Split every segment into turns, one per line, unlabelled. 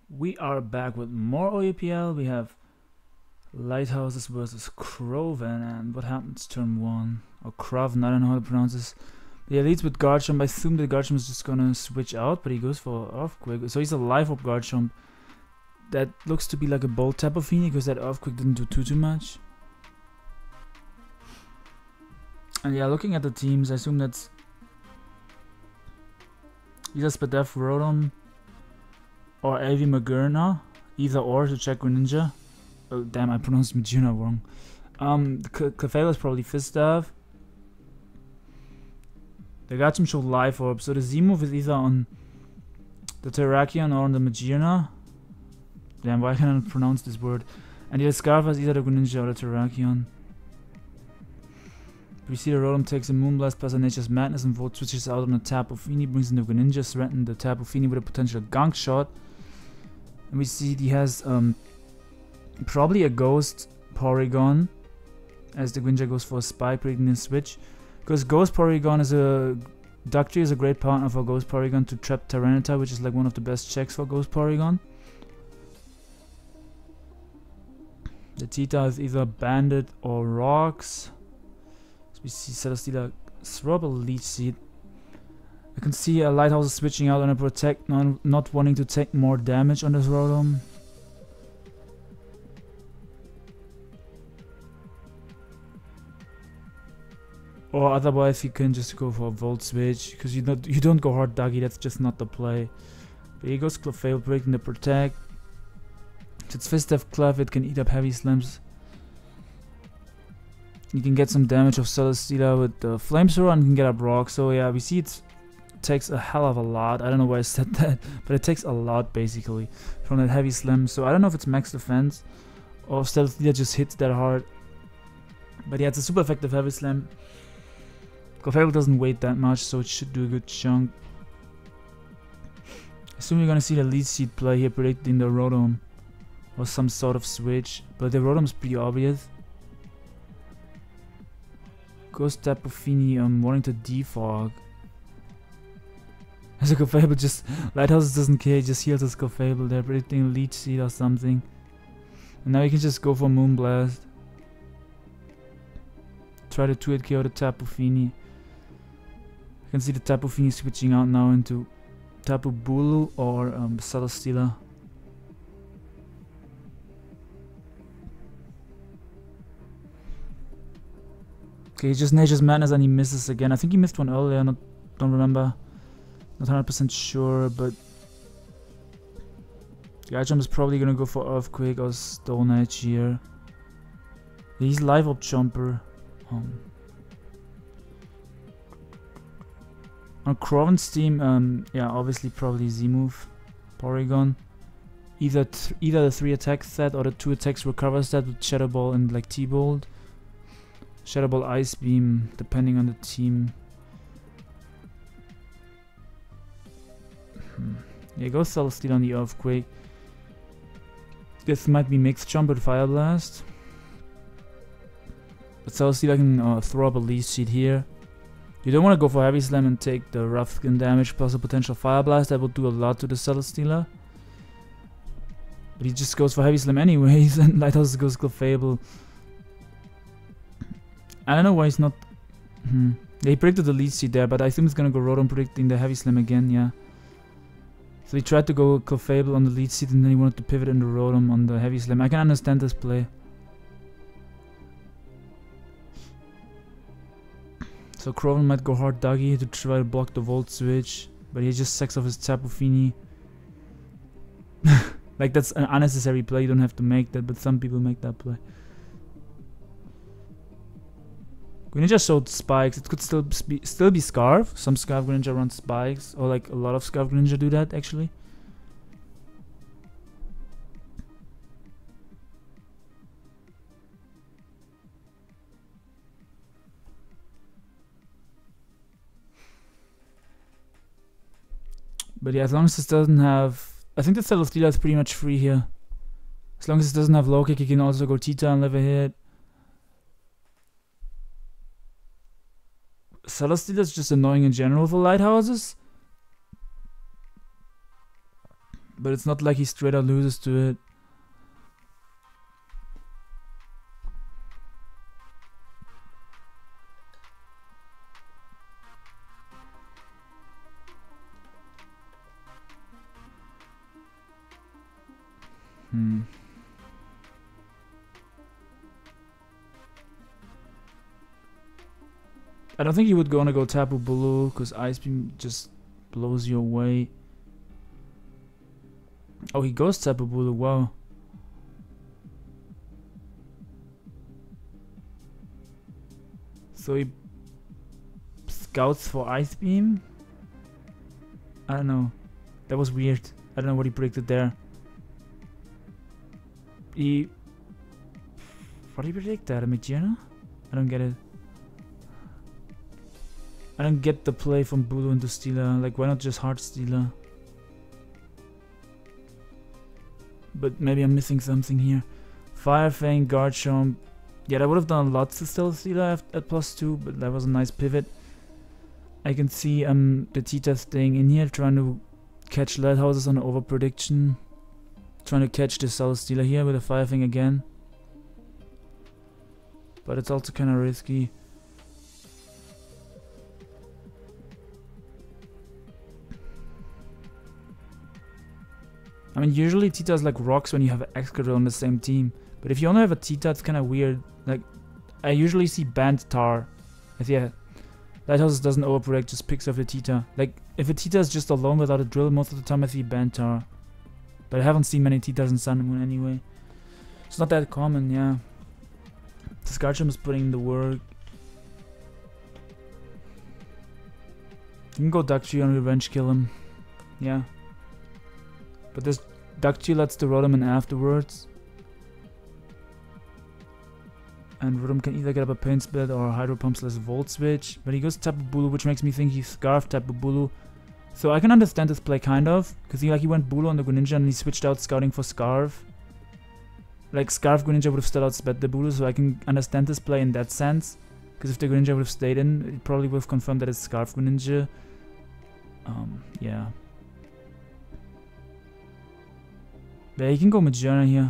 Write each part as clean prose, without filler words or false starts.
We are back with more OUPL. We have Lighthouses versus Croven, and what happens turn 1? Or Croven, I don't know how to pronounce this. Yeah, leads with guard jump. I assume the guard jump is just gonna switch out, but he goes for Earthquake. So he's a live up guard jump. That looks to be like a bolt Tapu Fini because that Earthquake didn't do too much. And yeah, looking at the teams, I assume that's either Spadef Rotom or AV Magearna, either or to check Greninja. Oh damn, I pronounced Magearna wrong. Clefairy is probably Fistav. The Gacham showed Life Orb, so the Z-move is either on the Terrakion or on the Magearna. Damn, why can't I pronounce this word? And the Scarf is either the Greninja or the Terrakion. We see the Rotom takes a Moonblast plus a Nature's Madness and Volt switches out on the Tapu Fini, brings in the Greninja, threaten the Tapu Fini with a potential Gunk Shot. And we see he has probably a Ghost Porygon as the Greninja goes for a Spike, predicting the switch. Because Ghost Porygon is Ductri is a great partner for Ghost Porygon to trap Tyranitar, which is like one of the best checks for Ghost Porygon. The Tita is either Bandit or Rocks. So we see Celesteela throw up a Leech Seed. I can see a Lighthouse switching out on a Protect, not wanting to take more damage on this Rotom. Or otherwise you can just go for a Volt Switch, because you don't go hard Dougie, that's just not the play. But here goes Clefairy breaking the Protect. If it's Fistav Clef, it can eat up Heavy Slams. You can get some damage of Celesteela with the Flamethrower and you can get up Rock. So yeah, we see it takes a hell of a lot. I don't know why I said that, but it takes a lot basically from that Heavy Slam. So I don't know if it's max defense or if Celesteela just hits that hard. But yeah, it's a super effective Heavy Slam. Clefairy doesn't weight that much, so it should do a good chunk. I assume you're gonna see the Leech Seed play here, predicting the Rotom or some sort of switch, but the Rotom's pretty obvious. Ghost Tapu Fini wanting to defog. As a Clefairy just Lighthouse doesn't care, he just heals his Clefairy. They're predicting Leech Seed or something. And now you can just go for Moonblast. Try to 2-hit KO the Tapu Fini. You can see the Tapu Fini switching out now into Tapu Bulu or Celesteela. Okay, he just Nature's Madness and he misses again. I think he missed one earlier, don't remember. Not 100% sure, but Gacham is probably gonna go for Earthquake or Stone Edge here. He's live up jumper. On Croven's team, yeah, obviously probably Z-move, Porygon. Either the 3 attack set or the 2 attacks recover set with Shadow Ball and like T-Bolt. Shadow Ball, Ice Beam, depending on the team. Yeah, go Celesteela on the Earthquake. This might be mixed jump with Fire Blast. But Celesteela can throw up a Leech Seed here. You don't want to go for Heavy Slam and take the Rough Skin damage plus a potential Fire Blast. That will do a lot to the Celesteela. But he just goes for Heavy Slam anyways, and Lighthouse goes Clefable. I don't know why he's not... Yeah, he predicted the Leech Seed there, but I think he's gonna go Rotom predicting the Heavy Slam again, yeah. So he tried to go Clefable on the Leech Seed and then he wanted to pivot into Rotom on the Heavy Slam. I can understand this play. So Croven might go hard Dougie to try to block the Volt Switch, but he just sacks off his Tapu Fini. Like that's an unnecessary play, you don't have to make that, but some people make that play. Greninja showed Spikes, it could still be Scarf. Some Scarf Greninja run Spikes, or like a lot of Scarf Greninja do that actually. But yeah, as long as this doesn't have... I think the Celesteela is pretty much free here. As long as it doesn't have low kick, you can also go Tita and live a hit. Celesteela is just annoying in general for Lighthouses. But it's not like he straight out loses to it. I don't think he would gonna go Tapu Bulu because Ice Beam just blows you away. Oh, he goes Tapu Bulu, wow. So he scouts for Ice Beam? I don't know. That was weird. I don't know what he predicted there. What did he predict there? A Magearna? I don't get it. I don't get the play from Bulu into Steeler. Like, why not just Hard Steeler? But maybe I'm missing something here. Fire Fang, Garchomp. Yeah, that would have done a lot to still Steeler at +2, but that was a nice pivot. I can see the Tita staying in here, trying to catch Lighthouses on over prediction. Trying to catch the Solid Steeler here with a Fire Fang again. But it's also kind of risky. I mean, usually Tita's like rocks when you have Excadrill on the same team. But if you only have a Tita, it's kind of weird. Like, I usually see Band Tar. Yeah, Lighthouses doesn't overprotect, just picks up the Tita. Like, if a Tita is just alone without a drill, most of the time I see Band Tar. But I haven't seen many Titas in Sun and Moon anyway. It's not that common, yeah. This Garchomp is putting in the work. You can go Dugtrio and Revenge Kill him. Yeah. But this Dugtrio lets the Rotom in afterwards. And Rotom can either get up a Pain Split or Hydro Pump / Volt Switch. But he goes Tapu Bulu, which makes me think he Scarfed Tapu Bulu. So I can understand this play kind of. Because he went Bulu on the Greninja and he switched out Scouting for Scarf. Like, Scarf Greninja would have still outsped the Bulu, so I can understand this play in that sense. Because if the Greninja would have stayed in, it probably would have confirmed that it's Scarf Greninja. Yeah. Yeah, you can go Magearna here.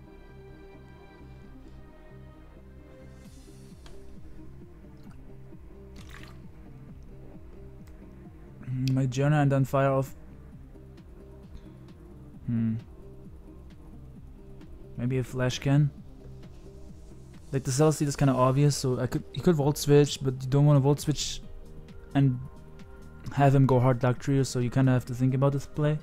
Magearna and then fire off. Maybe a Flash Can. Like, the Celesteed is kind of obvious, so he could Volt Switch, but you don't want to Volt Switch and have him go hard Dugtrio, so you kind of have to think about this play.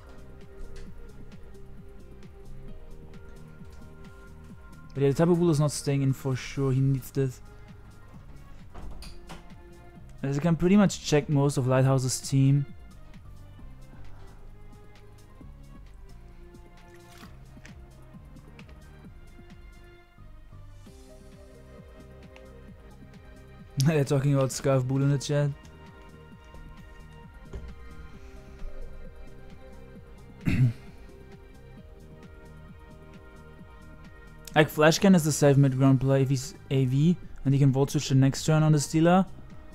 But yeah, the Tapu Bulu is not staying in for sure, he needs this. As you can pretty much check most of Lighthouse's team. They're talking about Scarf Bulu in the chat. Like, Flash Can is the safe mid-ground play if he's AV and he can Volt Switch the next turn on the Steeler.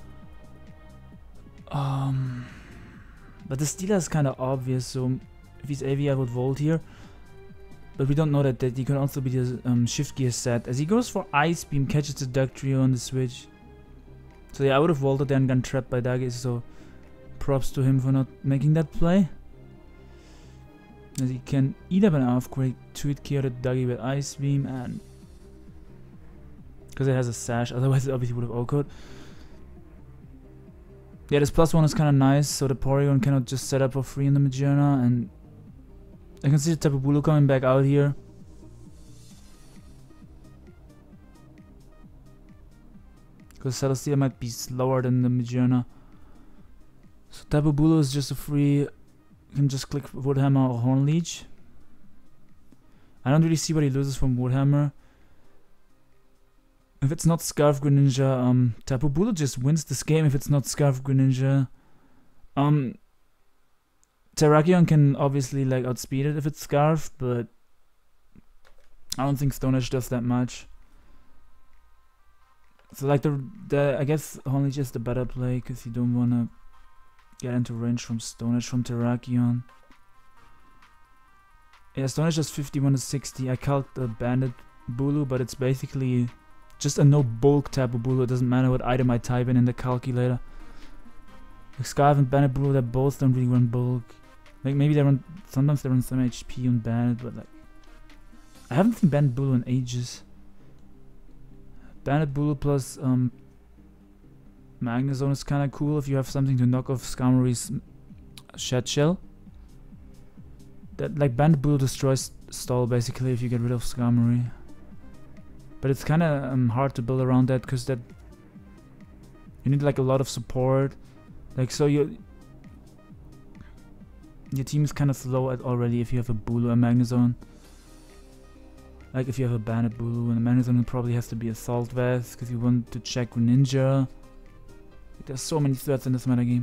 But the Steeler is kind of obvious, so if he's AV I would Volt here. But we don't know that he could also be the Shift Gear set. As he goes for Ice Beam, catches the Dugtrio on the switch. So yeah, I would have Volted there and gotten trapped by Duggy, so props to him for not making that play. As he can eat up an Earthquake, Tweet Gear the Duggy with Ice Beam, and because it has a Sash, otherwise it obviously would have OHKO'd. Yeah, this +1 is kind of nice, so the Porygon cannot just set up for free in the Magearna, and I can see the Tapu Bulu coming back out here. Because Celestia might be slower than the Magearna. So Tapu Bulu is just a free. You can just click Woodhammer or Horn Leech. I don't really see what he loses from Woodhammer. If it's not Scarf Greninja, Tapu Bulu just wins this game if it's not Scarf Greninja. Terrakion can obviously like outspeed it if it's Scarf, but I don't think Stone Edge does that much. So like I guess Horn Leech is the better play because you don't wanna get into range from Stone Edge from Terrakion. Yeah, Stone Age is 51 to 60. I calced the Bandit Bulu, but it's basically just a no bulk Tapu Bulu. It doesn't matter what item I type in the calculator. Like Scarf and Bandit Bulu, they both don't really run bulk. Like maybe they run, sometimes they run some HP on Bandit, but like I haven't seen Bandit Bulu in ages. Bandit Bulu plus Magnezone is kind of cool if you have something to knock off Skarmory's Shed Shell. That like Bandit Bulu destroys Stall basically if you get rid of Skarmory. But it's kind of hard to build around that because that you need like a lot of support. Like so your team is kind of slow already if you have a Bulu and Magnezone. Like if you have a Bandit Bulu and a Magnezone, it probably has to be Assault Vest because you want to check Greninja. There's so many threats in this metagame.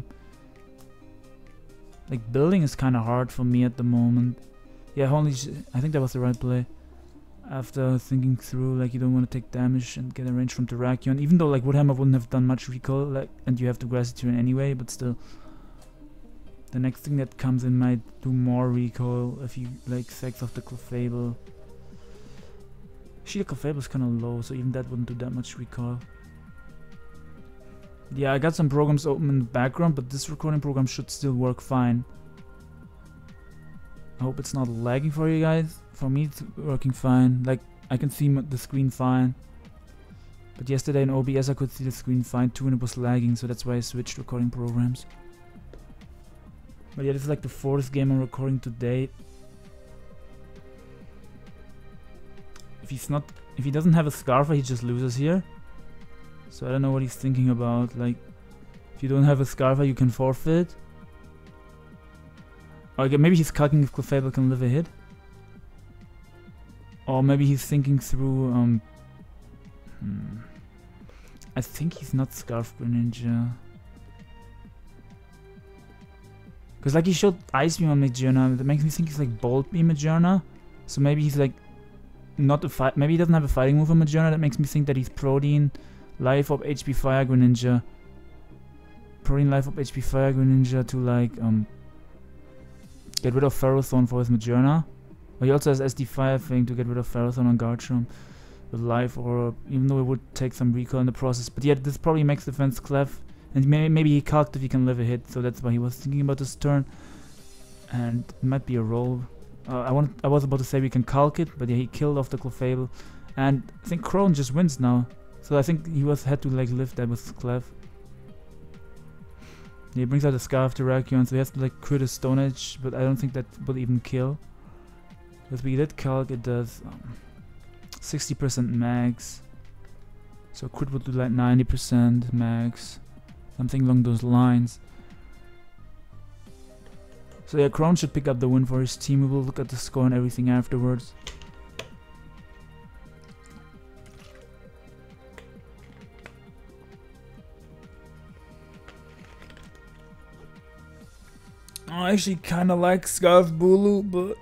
Like building is kind of hard for me at the moment. Yeah, I think that was the right play. After thinking through, like you don't want to take damage and get a range from Terrakion. Even though like Woodhammer wouldn't have done much recoil, like, and you have to Grassy Turn anyway, but still. The next thing that comes in might do more recoil if you like Sex of the Clefable. Shield Clefable is kind of low, so even that wouldn't do that much recoil. Yeah, I got some programs open in the background, but this recording program should still work fine. I hope it's not lagging for you guys. For me, it's working fine. Like, I can see the screen fine. But yesterday in OBS, I could see the screen fine too, and it was lagging, so that's why I switched recording programs. But yeah, this is like the 4th game I'm recording today. If he doesn't have a Scarfer, he just loses here. So I don't know what he's thinking about. Like, if you don't have a Scarfer, you can forfeit. Or maybe he's calculating if Clefable can live a hit. Or maybe he's thinking through. I think he's not Scarf Greninja. Because like he showed Ice Beam on Magearna, that makes me think he's like Bolt Beam Magearna. So maybe he's like not a fight. Maybe he doesn't have a fighting move on Magearna. That makes me think that he's Protein, Life Up, HP Fire Greninja. Protein, Life Up, HP Fire Greninja to like get rid of Ferrothorn for his Magearna. But he also has SD Fire thing to get rid of Ferrothorn on Garchomp with Life Orb, even though it would take some recoil in the process. But yeah, this probably makes defense clef. And maybe he calced if he can live a hit, so that's why he was thinking about this turn. And it might be a roll. I was about to say we can calc it, but yeah, he killed off the Clefable. And I think Crone just wins now. So I think he had to like live that with Clef. Yeah, he brings out a Scarf Terrakion, so he has to like crit a Stone Edge, but I don't think that will even kill. Because we did calc, it does 60% max. So crit would do like 90% max. Something along those lines. So yeah, Crone should pick up the win for his team. We will look at the score and everything afterwards. I actually kind of like Scarf Bulu, but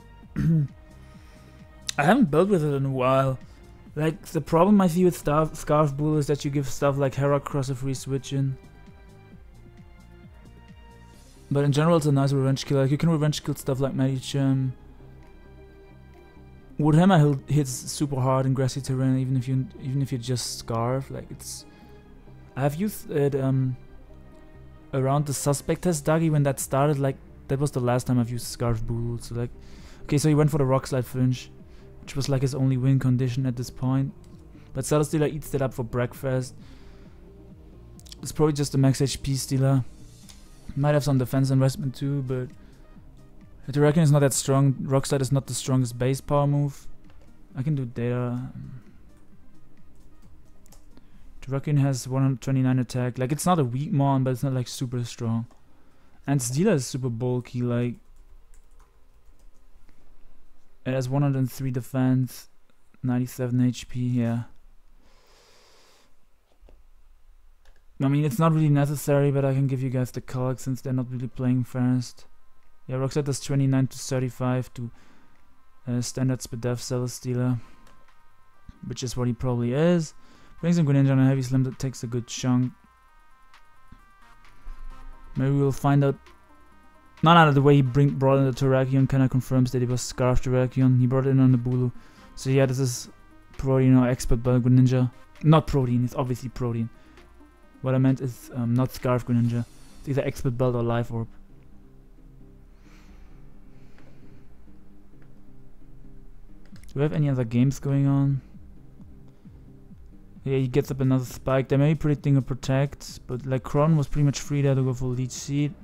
I haven't built with it in a while. Like, the problem I see with Scarf Bulu is that you give stuff like Heracross a free switch in. But in general, it's a nice revenge kill. Like, you can revenge kill stuff like Medicham. Woodhammer hits super hard in grassy terrain, even if you just Scarf. Like, it's. I have used it around the Suspect test, Dougie, when that started. Like, that was the last time I've used Scarf Bulu. So like, okay, so he went for the Rock Slide flinch, which was like his only win condition at this point. But Celesteela eats that up for breakfast. It's probably just a max HP Stealer. Might have some defense investment too, but the Terrakion is not that strong. Rock Slide is not the strongest base power move. I can do data. Terrakion has 129 attack. Like, it's not a weak mon, but it's not like super strong. And Stealer is super bulky. Like, it has 103 defense, 97 HP. Yeah. I mean, it's not really necessary, but I can give you guys the calc since they're not really playing fast. Yeah, Rockset does 29 to 35 to standard Spadef Celesteela, which is what he probably is. Brings in Greninja on a heavy slam that takes a good chunk. Maybe we'll find out No, the way he brought in the Terrakion kind of confirms that it was Scarf Terrakion. He brought it in on the Bulu. So yeah, this is Protean or Expert Belt Greninja. Not Protean, it's obviously Protean. What I meant is not Scarf Greninja. It's either Expert Belt or Life Orb. Do we have any other games going on? Yeah, he gets up another spike. They may be predicting a protect, but like Kron was pretty much free there to go for Leech Seed.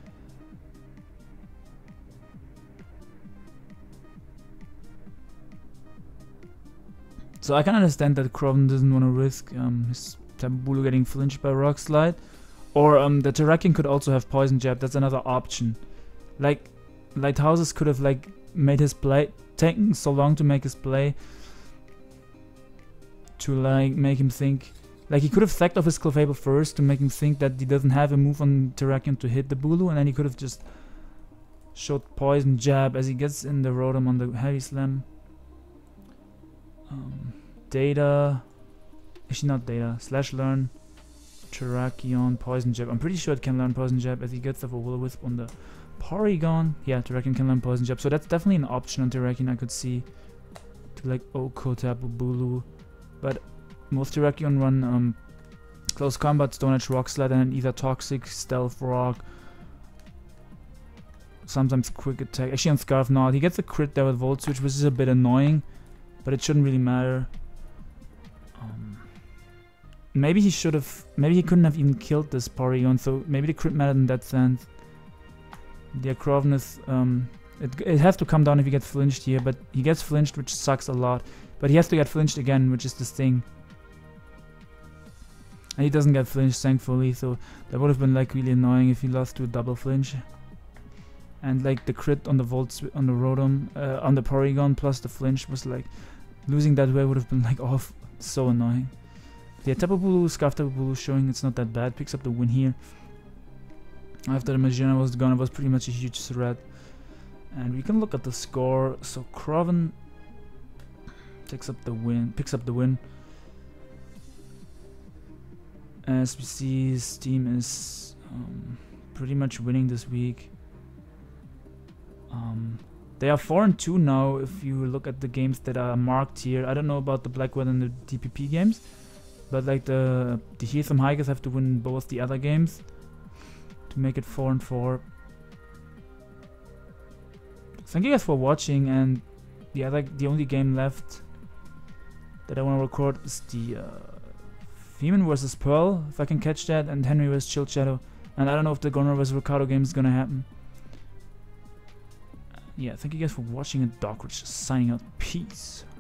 So I can understand that Kron doesn't want to risk his Tapu Bulu getting flinched by Rock Slide. Or the Terrakion could also have Poison Jab. That's another option. Like Lighthouses could have like made his play, taken so long to make his play, to like make him think, like he could have sacked off his Clefable first to make him think that he doesn't have a move on Terrakion to hit the Bulu, and then he could have just showed Poison Jab as he gets in the Rotom on the Heavy Slam. Data, actually not Data, Slash Learn, Terrakion, Poison Jab. I'm pretty sure it can learn Poison Jab as he gets off a Will-O-Wisp on the Porygon. Yeah, Terrakion can learn Poison Jab, so that's definitely an option on Terrakion I could see to like Oko Tapu Bulu. But most Terrakion run Close Combat, Stone Edge, Rock Slide, and then either Toxic, Stealth Rock, sometimes Quick Attack. Actually on Scarf not. He gets a crit there with Volt Switch, which is a bit annoying, but it shouldn't really matter. Maybe he should have, maybe he couldn't have even killed this Porygon, so maybe the crit mattered in that sense. The Acrovenus, it has to come down if he gets flinched here, but he gets flinched, which sucks a lot. But he has to get flinched again, which is this thing. And he doesn't get flinched, thankfully, so that would have been like really annoying if he lost to a double flinch. And like the crit on the on the Rotom, on the Porygon plus the flinch was like, losing that way would have been like off, so annoying. Yeah, Tapu Bulu, Scarf Tapu Bulu showing it's not that bad, picks up the win here. After the Magearna was gone, it was pretty much a huge threat. And we can look at the score. So Croven picks up the win. As we see, his team is pretty much winning this week. They are 4-2 now if you look at the games that are marked here. I don't know about the Blackwood and the DPP games, but like the Heatham Hikers have to win both the other games to make it 4-4. Thank you guys for watching, and the only game left that I want to record is the Feeman vs Pearl, if I can catch that, and Henry vs Chill Shadow. And I don't know if the Gonor vs Ricardo game is gonna happen. Yeah, thank you guys for watching, and Darkrich signing out. Peace.